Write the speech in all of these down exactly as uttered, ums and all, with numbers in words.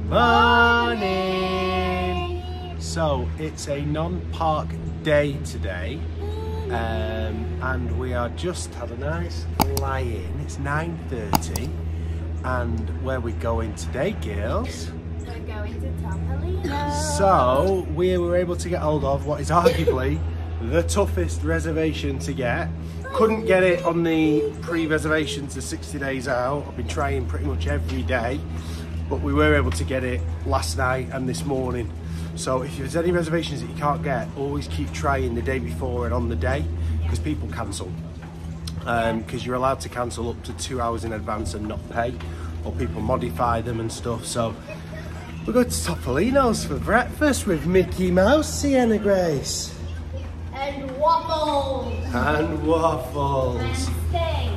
Morning! So it's a non-park day today, um, and we are just had a nice lie-in. It's nine thirty, and where we going today, girls? We're going to Topolinos. So we were able to get hold of what is arguably the toughest reservation to get. Couldn't get it on the pre-reservations the sixty days out. I've been trying pretty much every day, but we were able to get it last night and this morning. So if there's any reservations that you can't get, always keep trying the day before and on the day, because people cancel. Because um, you're allowed to cancel up to two hours in advance and not pay, or people modify them and stuff. So we're going to Topolinos for breakfast with Mickey Mouse, Sienna Grace. And waffles. And waffles. And steak.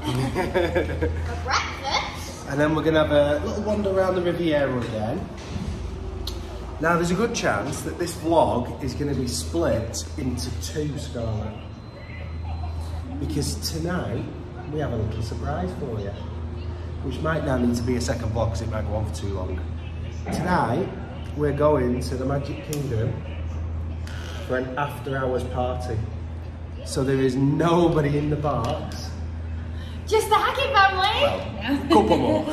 For breakfast. And then we're going to have a little wander around the Riviera again. Now there's a good chance that this vlog is going to be split into two, Scarlett. Because tonight we have a little surprise for you, which might now need to be a second vlog because it might go on for too long. Tonight we're going to the Magic Kingdom for an after hours party. So there is nobody in the parks. Just the Hackett family? Well, a couple more.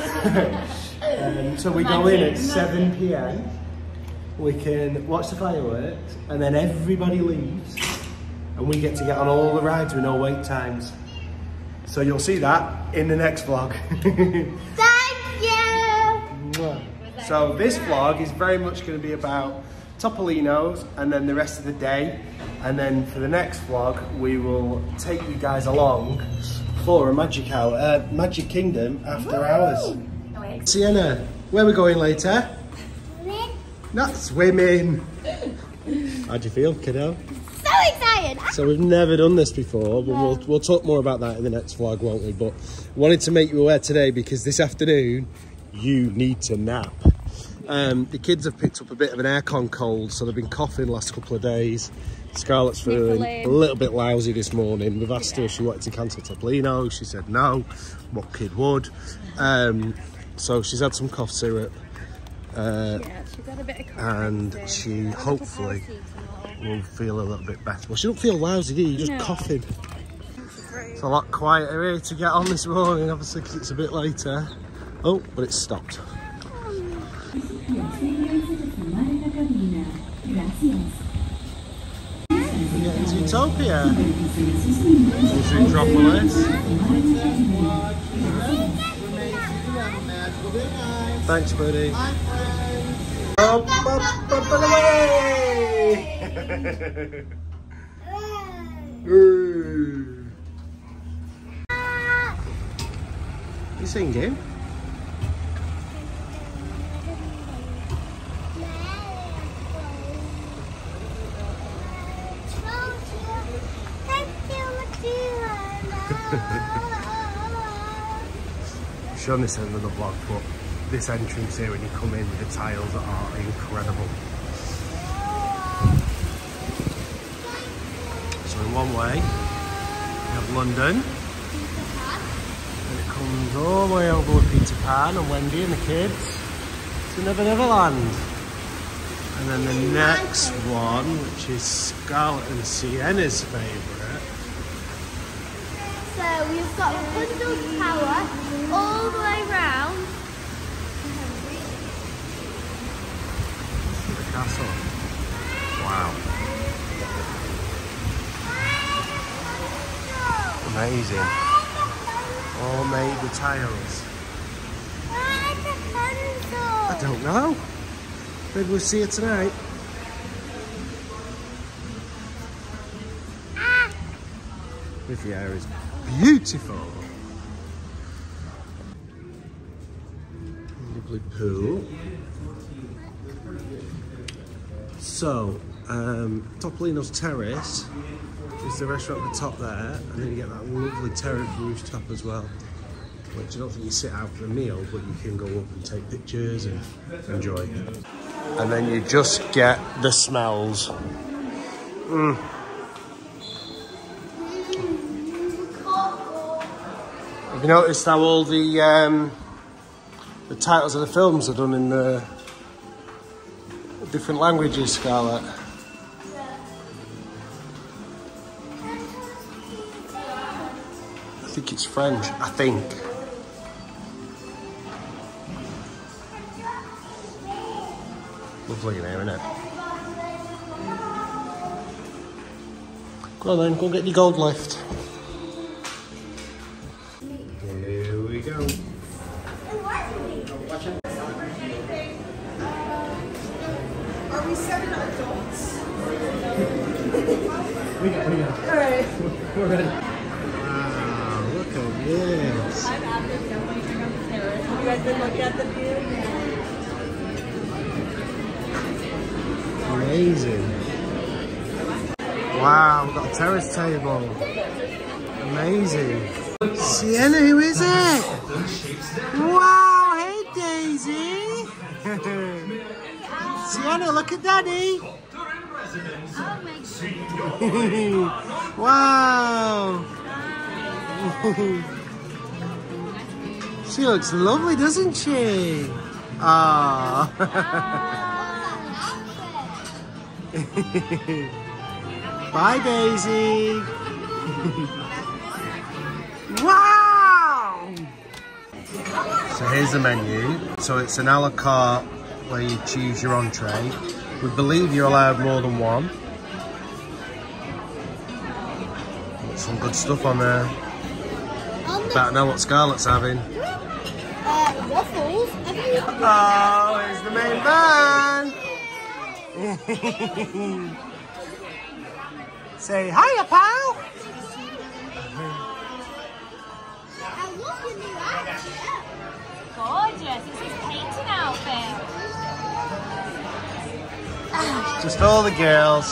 um, so we go in at seven p m. We can watch the fireworks, and then everybody leaves, and we get to get on all the rides with no wait times. So you'll see that in the next vlog. Thank you! So this vlog is very much going to be about Topolinos and then the rest of the day. And then for the next vlog, we will take you guys along for a Magic Hour, uh, Magic Kingdom after Woo! Hours. Oh, Sienna, where are we going later? Swimming. Not swimming. How do you feel, kiddo? So excited! So we've never done this before, but we'll, we'll talk more about that in the next vlog, won't we? But wanted to make you aware today because this afternoon, you need to nap. Um, the kids have picked up a bit of an aircon cold, so they've been coughing the last couple of days. Scarlett's feeling a little bit lousy this morning. We've asked her if she wanted to cancel Topolinos. She said no. What kid would? Um, so she's had some cough syrup. Uh, yeah, she's had a bit of cough. And she hopefully will feel a little bit better. Well, she don't feel lousy, do you? You're just no. coughing. It's a lot quieter here to get on this morning, obviously, because it's a bit later. Oh, but it's stopped. We're getting to Utopia. Metropolis. Thanks, buddy. Up, up, up and away! You singing? I've shown this in another vlog, but this entrance here when you come in, the tiles are incredible. So in one way, you have London, and it comes all the way over with Peter Pan and Wendy and the kids to Never Never Land. And then the next one, which is Scarlett and Sienna's favourite. So we've got Bundle Tower all the way round. The castle. Wow. Amazing. All made with tiles. I don't know. Maybe we'll see it tonight. Riviera is beautiful. Lovely pool. So, um, Topolinos Terrace is the restaurant at the top there, and then you get that lovely terrace rooftop as well, which I don't think you sit out for a meal, but you can go up and take pictures and enjoy. And then you just get the smells. Mm. Have you noticed how all the um, the titles of the films are done in the Different languages, Scarlett. I think it's French, I think. Lovely in here, isn't it? Go on then, go and get your gold lift. Here we go. Are we seven adults? We go, we go. Alright. We're ready. Wow, look at this. I'm at the jumping on the terrace. Have you guys been looking at the view? Amazing. Wow, we've got a terrace table. Amazing. Sienna, who is it? Wow, hey Daisy. Sienna, look at Daddy. Wow. She looks lovely, doesn't she? Ah. Bye, Daisy. Wow! So here's the menu. So it's an a la carte where you choose your entree. We believe you're allowed more than one. Got some good stuff on there. Better know what Scarlett's having. Uh, waffles. Oh, here's the main man. Say hiya, pal. I love your new outfit. Gorgeous, it's his painting outfit. Just all the girls.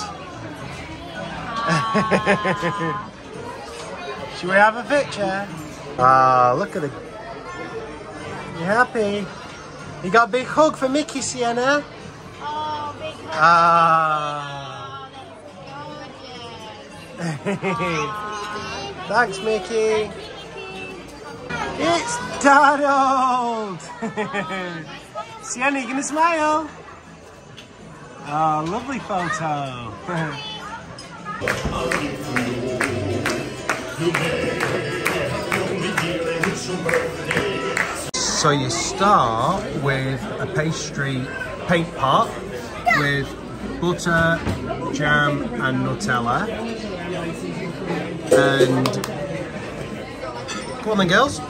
Should we have a picture? Ah, look at it. You happy? You got a big hug for Mickey, Sienna? Oh, big hug. Ah. Oh, that's gorgeous. Thanks, Mickey. It's Donald. Sienna, you gonna smile? Oh, lovely photo. So you start with a pastry paint pot with butter, jam and Nutella. And come on then, girls.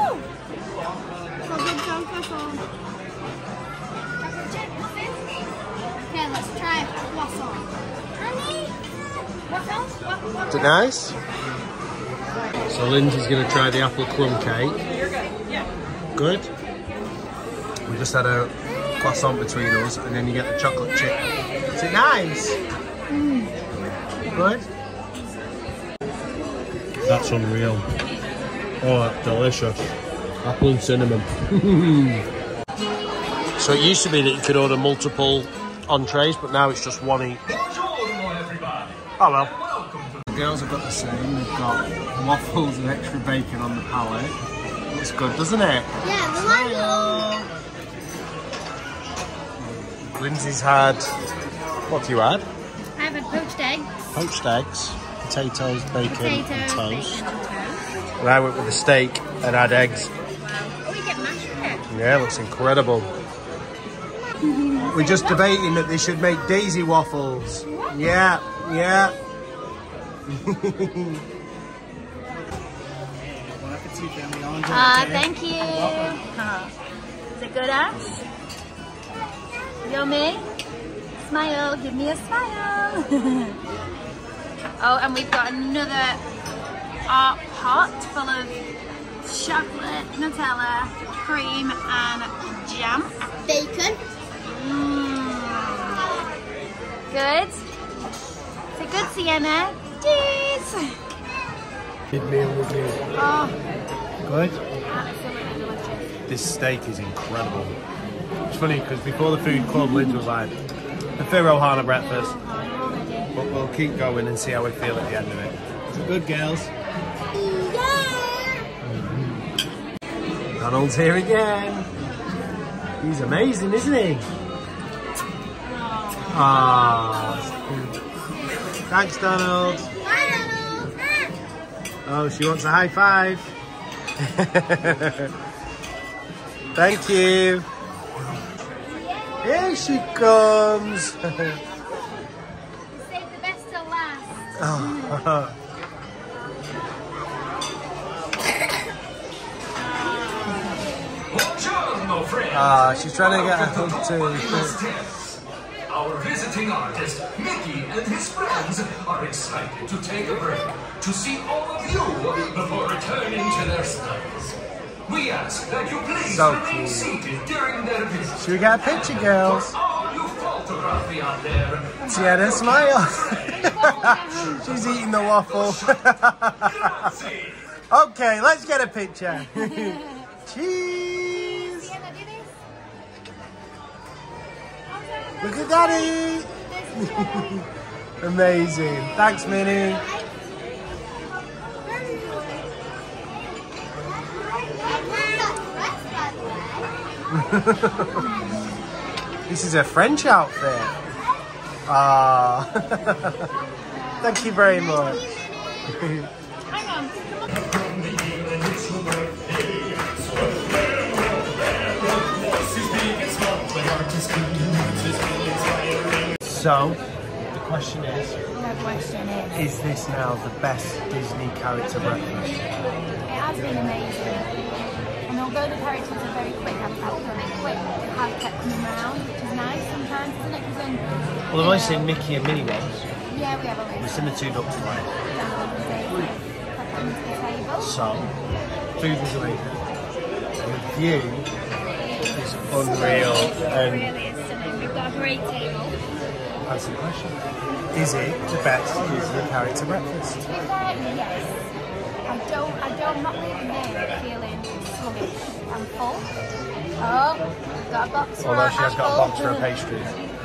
Okay, let's try croissant. Is it nice? So Lyndsey's going to try the apple crumb cake. You're good. Yeah. Good. We just had a croissant between us, and then you get the chocolate chip. Is it nice? Mm. Good. That's unreal. Oh, that's delicious. Apple and cinnamon. So it used to be that you could order multiple entrees, but now it's just one each. Oh well. The girls have got the same. They've got waffles and extra bacon on the palette. Looks good, doesn't it? Yeah, the one. Lyndsey's had, what have you had? I've had poached eggs. Poached eggs, potatoes, bacon Potatoes, and toast. bacon and toast. And I went with the steak and had eggs. Oh, you get mashed potatoes. Yeah, looks incredible. We're just debating that they should make daisy waffles. Yeah, yeah. Ah, uh, thank you. Uh, is it good, Ash? Yummy? Smile, give me a smile. Oh, and we've got another art pot full of chocolate, Nutella, cream and jam. Bacon. Mm. Good? Is it good, Sienna? Cheese! Mid-meal with me. Oh, Good? absolutely delicious. This steak is incredible. It's funny because before the food club, Lyndsey was like, the Pharaoh Hana breakfast. But we'll keep going and see how we feel at the end of it. Is it good, girls? Yeah. Donald's here again. He's amazing, isn't he? Ah. Thanks, Donald. Oh, she wants a high five. Thank you. Here she comes. Save the best till last. Oh. Ah, she's trying to get a hug too. Our visiting artist, Mickey, and his friends are excited to take a break to see all of you before returning to their studies. We ask that you please So remain cute. seated during their visit. Should we get a picture, girls? All you photography out there. Sienna, smile. She's eating the waffle. Okay, let's get a picture. Cheese. Sienna, do this. Look at Daddy. Amazing. Thanks, Minnie. This is a French outfit. Ah. Thank you very much. Hang on. So, the question is, The question is, is this now the best Disney character breakfast? it has been amazing. And although the characters are very quick, I've felt very quick, they have kept coming round, which is nice sometimes, isn't it? Because then, Well, I've only seen Mickey and Minnie ones. yeah, we have a We've list. seen the two ducks play. Down on the table, put them to the table. So, food was amazing. The view is unreal. And Really is stunning. We've got a great table. answer the question. Is it the best Disney character breakfast? To be fair, yes. I don't, I don't, I'm not leaving there feeling sluggish and full. Oh, we've got a box for Although our she has got a apple. box for her pastries.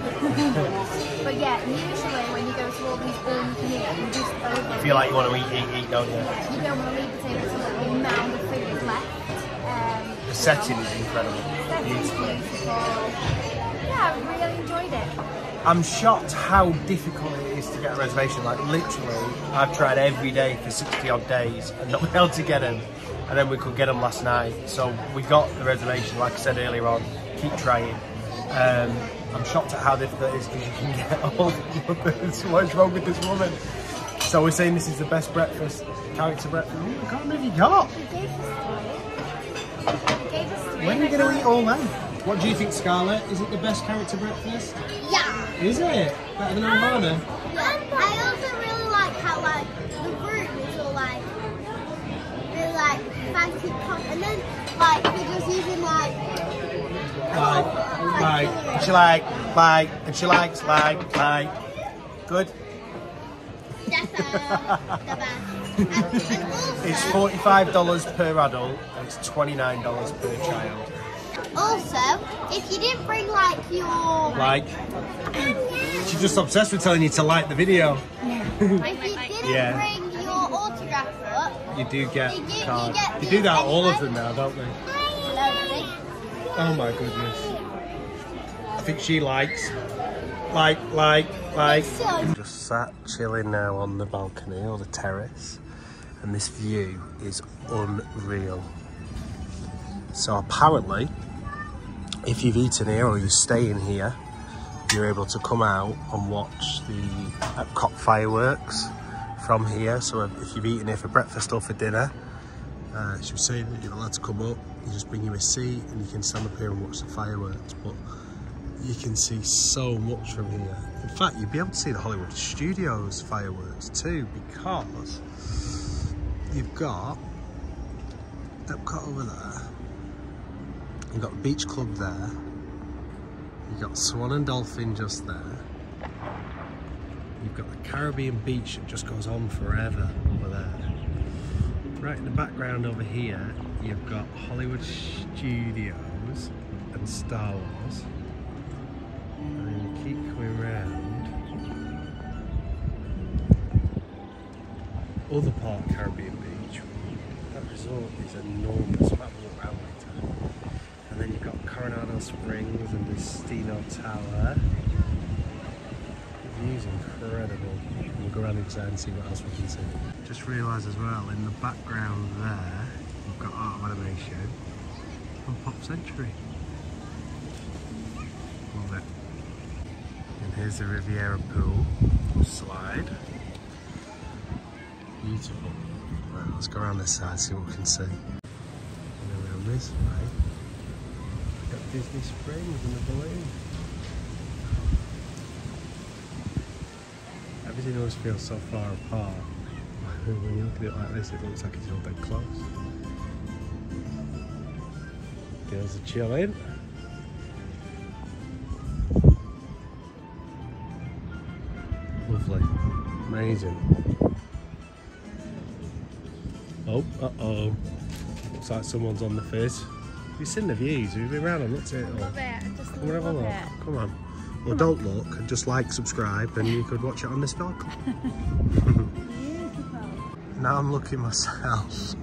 But yeah, usually when you go to all these all you can eat, you just over. Feel like you want to eat, eat, eat, don't you? You don't want to leave the table till the amount of food is left. Um, The setting is incredible. Setting's Beautiful. beautiful. Yeah, I really enjoyed it. I'm shocked how difficult it is to get a reservation. Like literally, I've tried every day for sixty odd days and not been able to get them. And then we could get them last night. So we got the reservation, like I said earlier on, keep trying. Um, I'm shocked at how difficult it is because you can get all the others. What's wrong with this woman? So we're saying this is the best breakfast, character breakfast. Oh, I can't believe you got. We gave us three. We gave us three. When are you going to eat all them? What do you think, Scarlett? Is it the best character breakfast? Yeah. Is it? Better than Alvana? Yeah. I also really like how like the room is all like really like fancy pop, and then like they're just using like Like, like, and she like, like, and she likes, like, like. Good. that's uh, the best. And, and also, It's forty-five dollars per adult and it's twenty-nine dollars per child. also, if you didn't bring like your Like, she's just obsessed with telling you to like the video. if you didn't Yeah. bring your autograph book, You do get You do- you cards. get They do that the- all of them now, don't they? lovely. Oh my goodness. I think she likes, like, like, like. I'm just sat chilling now on the balcony or the terrace, and this view is unreal. So apparently, if you've eaten here or you're staying here, you're able to come out and watch the Epcot fireworks from here. So if you've eaten here for breakfast or for dinner, uh, she was saying that you're allowed to come up, you just bring you a seat and you can stand up here and watch the fireworks. But you can see so much from here. In fact, you'd be able to see the Hollywood Studios fireworks too, because you've got Epcot over there, you've got the Beach Club there, you've got Swan and Dolphin just there, you've got the Caribbean Beach that just goes on forever over there. Right in the background over here, you've got Hollywood Studios and Star Wars. And then you keep coming round. Other part of Caribbean Beach. That resort is enormous. We'll have a walk around later. And then you've got Coronado Springs and Destino Tower. view's incredible. We'll go around inside and see what else we can see. Just realised as well, in the background there, we've got Art of Animation and Pop Century. Love it. And here's the Riviera pool slide. Beautiful. Right, let's go around this side, see what we can see. And around this way, we've got Disney Springs and the balloon. Everything always feels so far apart. When you look at it like this, it looks like it's all dead close. Girls are chilling. Lovely. Amazing. Oh, uh-oh. Looks like someone's on the fizz. Have you seen the views? Have you been around and looked at it all? Love it. Just Come and have a look. it. Come on. Well, don't look, and just like, subscribe, and you could watch it on this vlog. Now I'm looking myself.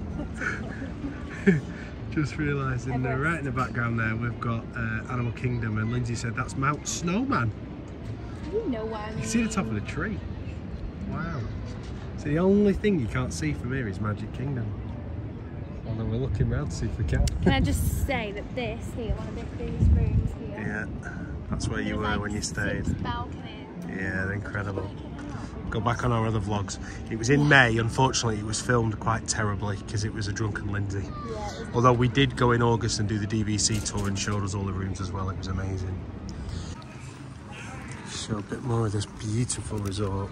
Just realising that right in the background there we've got uh, Animal Kingdom, and Lyndsey said that's Mount Snowman. You know what I mean. You can see the top of the tree. Wow. So the only thing you can't see from here is Magic Kingdom. Although we're looking round to see if we can. Can I just say that this here, one of the biggest rooms here. Yeah, that's where you were like when you stayed. six balconies. Yeah, they're incredible. Go back on our other vlogs. It was in May. Unfortunately, it was filmed quite terribly because it was a drunken Lyndsey. Yeah, Although we did go in August and do the D V C tour and showed us all the rooms as well. It was amazing. Show a bit more of this beautiful resort.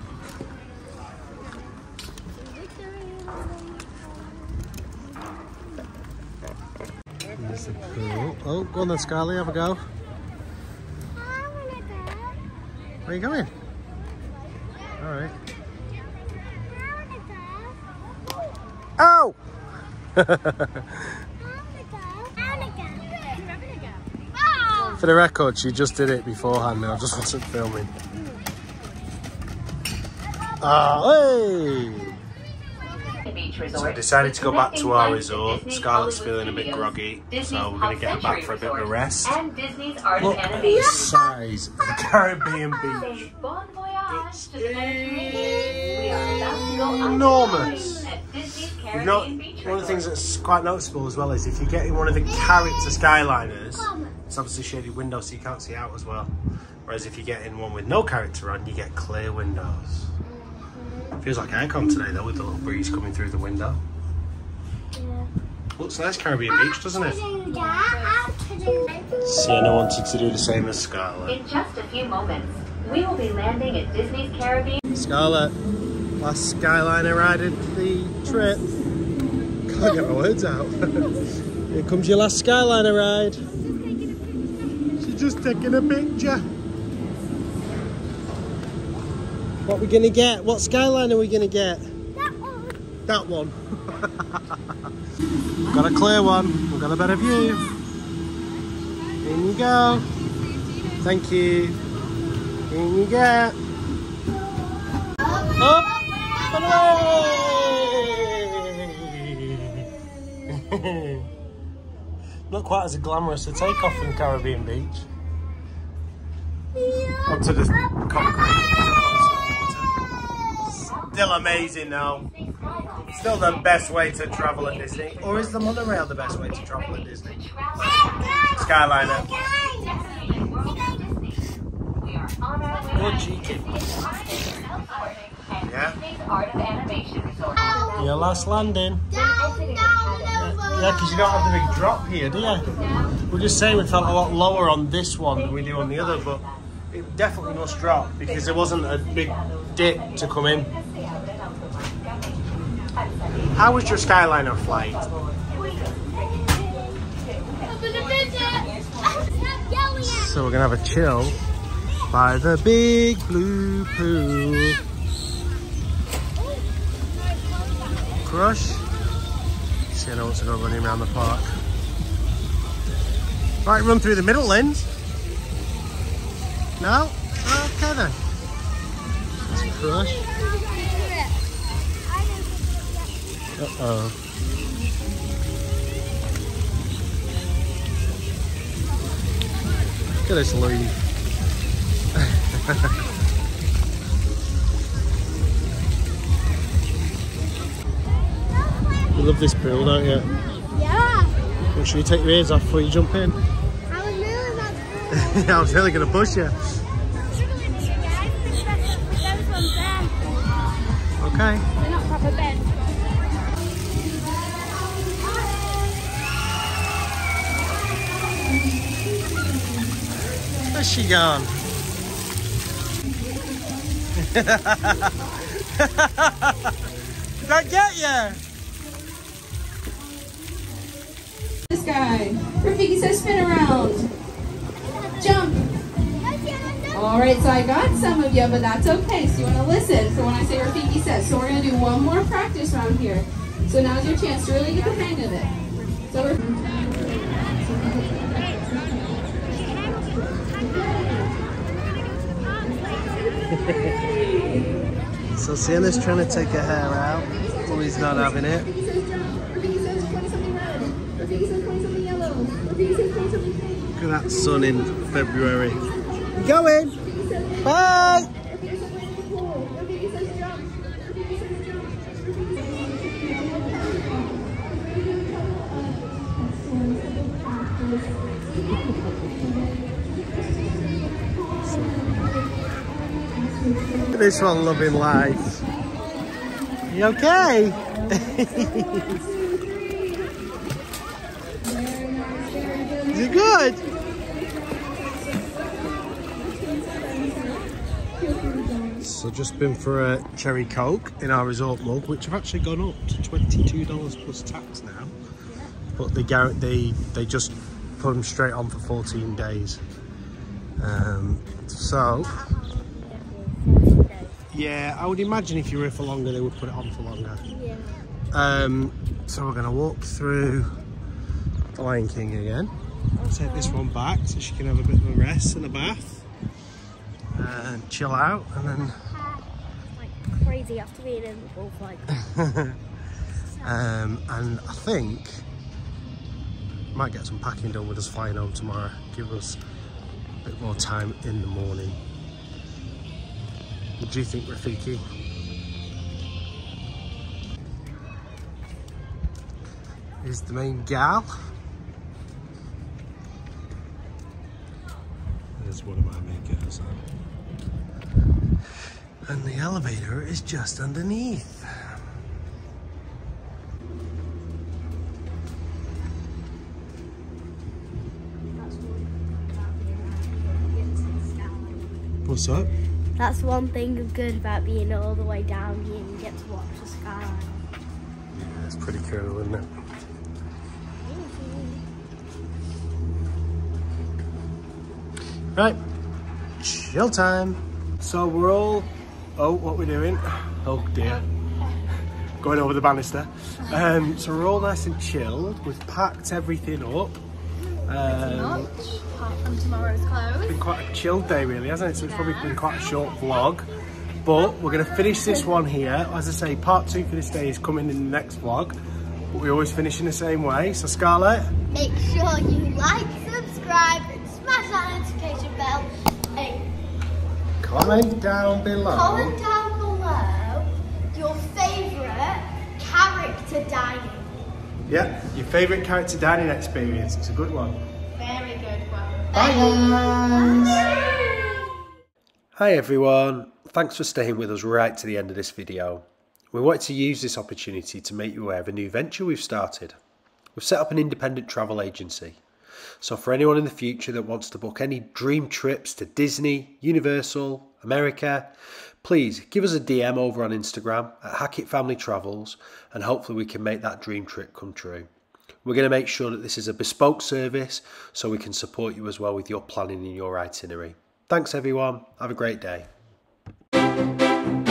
There's the pool. Oh, go on then, Scarlett, have a go. I wanna go. Where are you going? All right. I wanna go. Oh! I wanna go. I wanna go. You're having a go. Oh! For the record, she just did it beforehand and I just wasn't filming. Ah, hey! So I decided to go back to our resort. Scarlett's feeling a bit groggy, so we're going to get her back for a bit of a rest. Look at the size of the Caribbean beach. It's enormous. You've not, one of the things that's quite noticeable as well is if you're getting one of the character Skyliners, it's obviously shaded windows so you can't see out as well. Whereas if you're getting one with no character on, you get clear windows. Feels like aircon today though, with the little breeze coming through the window. Yeah. Looks nice, Caribbean beach, doesn't it? Sienna wanted to do the same as Scarlett. In just a few moments, we will be landing at Disney's Caribbean. Scarlett, last Skyliner ride of the trip. Can't get my words out. Here comes your last Skyliner ride. She's just taking a picture. What are we going to get? What Skyliner are we going to get? That one. That one. We've got a clear one. We've got a better view. In you go. Thank you. In you go. Up and away. Not quite as glamorous a takeoff from Caribbean Beach. Onto the concrete. Still amazing though. Still the best way to travel at Disney. Or is the monorail the best way to travel at Disney? Skyliner. You're cheeky. Yeah? Your last landing. Yeah, because you don't have the big drop here, do you? We're just saying we felt a lot lower on this one than we do on the other, but it definitely must drop because there wasn't a big dip to come in. How was your Skyliner flight? So we're gonna have a chill by the big blue pool. Crush. Sienna wants to go running around the park. Right, run through the middle, Lynds. No? Okay then. Let's crush. Uh-oh. Look at this leaf. You love this pool, don't you? Yeah. Make sure you take your ears off before you jump in. I was really about to. I was really going to push you. I'm struggling here, guys. Those ones there. Okay. They're not proper beds. Where's she gone? Did that get you? This guy. Rafiki says spin around. Jump. All right, so I got some of you, but that's okay. So you want to listen for when I say Rafiki says. So we're going to do one more practice round here. So now's your chance to really get the hang of it. So we're... So Sienna's trying to take her hair out. Oh, he's not having it. Look at that sun in February. Going. Bye. This one loving life. You okay? Is it good? So just been for a cherry coke in our resort mug, which have actually gone up to twenty-two dollars plus tax now. But they guarantee they just put them straight on for fourteen days. Um, so. Yeah, I would imagine if you were here for longer, they would put it on for longer. Yeah. Um, so we're going to walk through the Lion King again. I'll take this one back so she can have a bit of a rest and a bath. And chill out and then... Like crazy after being in the pool for like... um, and I think... might get some packing done with us flying home tomorrow. Give us a bit more time in the morning. What do you think, Rafiki? Here's the main gal. There's one of my main gals. And the elevator is just underneath. What's up? That's one thing good about being all the way down here. You get to watch the sky. Yeah, it's pretty cool, isn't it? Right, chill time. So we're all, oh, what we're doing? Oh dear, going over the banister. Um, so we're all nice and chilled. We've packed everything up. Um, Much, apart from tomorrow's clothes. It's been quite a chilled day really, hasn't it? So it's probably been quite a short vlog. But we're going to finish this one here. As I say, part two for this day is coming in the next vlog. But we always finish in the same way. So Scarlett? Make sure you like, subscribe, and smash that notification bell. And Comment down below. comment down below your favourite character dining. Yeah, your favourite character dining experience. It's a good one. Very good one. Bye guys. Hi everyone. Thanks for staying with us right to the end of this video. We wanted to use this opportunity to make you aware of a new venture we've started. We've set up an independent travel agency. So for anyone in the future that wants to book any dream trips to Disney, Universal, America, please give us a D M over on Instagram at Hackett Family Travels and hopefully we can make that dream trip come true. We're going to make sure that this is a bespoke service so we can support you as well with your planning and your itinerary. Thanks everyone. Have a great day.